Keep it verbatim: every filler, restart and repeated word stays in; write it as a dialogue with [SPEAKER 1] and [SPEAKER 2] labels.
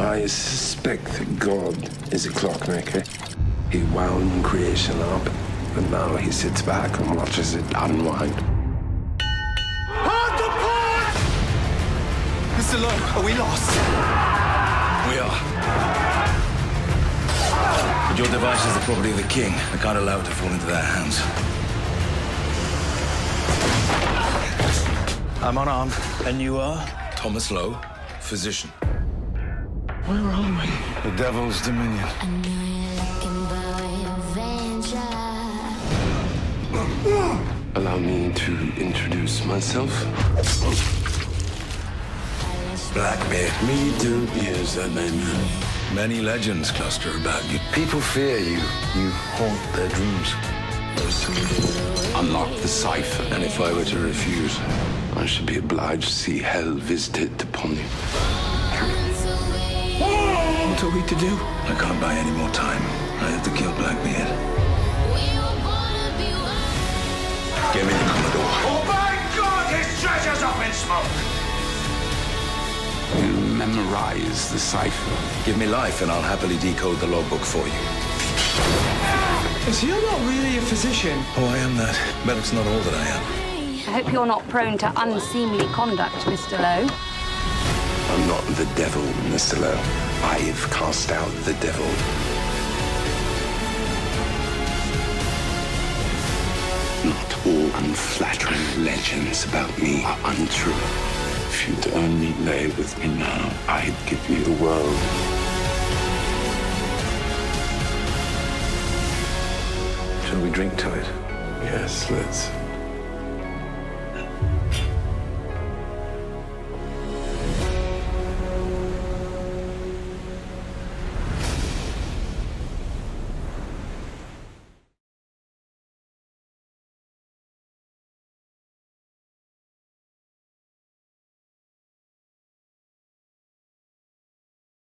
[SPEAKER 1] I suspect that God is a clockmaker. He wound creation up, and now he sits back and watches it unwind.
[SPEAKER 2] Hold the port! Mister Lowe, are we lost?
[SPEAKER 3] We are. But your device is the property of the king. I can't allow it to fall into their hands. I'm unarmed. And you are? Thomas Lowe, physician.
[SPEAKER 1] Where are we?
[SPEAKER 3] The Devil's Dominion.
[SPEAKER 1] Allow me to introduce myself.
[SPEAKER 3] Blackbeard.
[SPEAKER 1] Me too. Yes, that name.
[SPEAKER 3] Many legends cluster about you.
[SPEAKER 1] People fear you. You haunt their dreams. Unlock the cipher.
[SPEAKER 3] And if I were to refuse?
[SPEAKER 1] I should be obliged to see hell visited upon you.
[SPEAKER 2] What are we to do?
[SPEAKER 3] I can't buy any more time. I have to kill Blackbeard. Give me the Commodore.
[SPEAKER 2] Oh my God, his treasure's up in smoke!
[SPEAKER 1] You memorize the cipher.
[SPEAKER 3] Give me life and I'll happily decode the logbook for you.
[SPEAKER 2] So you're not really a physician?
[SPEAKER 3] Oh, I am that. But it's not all that I am.
[SPEAKER 4] I hope you're not prone to unseemly conduct, Mister Lowe.
[SPEAKER 1] I'm not the devil, Mister Lowe. I've cast out the devil. Not all unflattering legends about me are untrue. If you'd only lay with me now, I'd give you the world.
[SPEAKER 3] Shall we drink to it?
[SPEAKER 1] Yes, let's.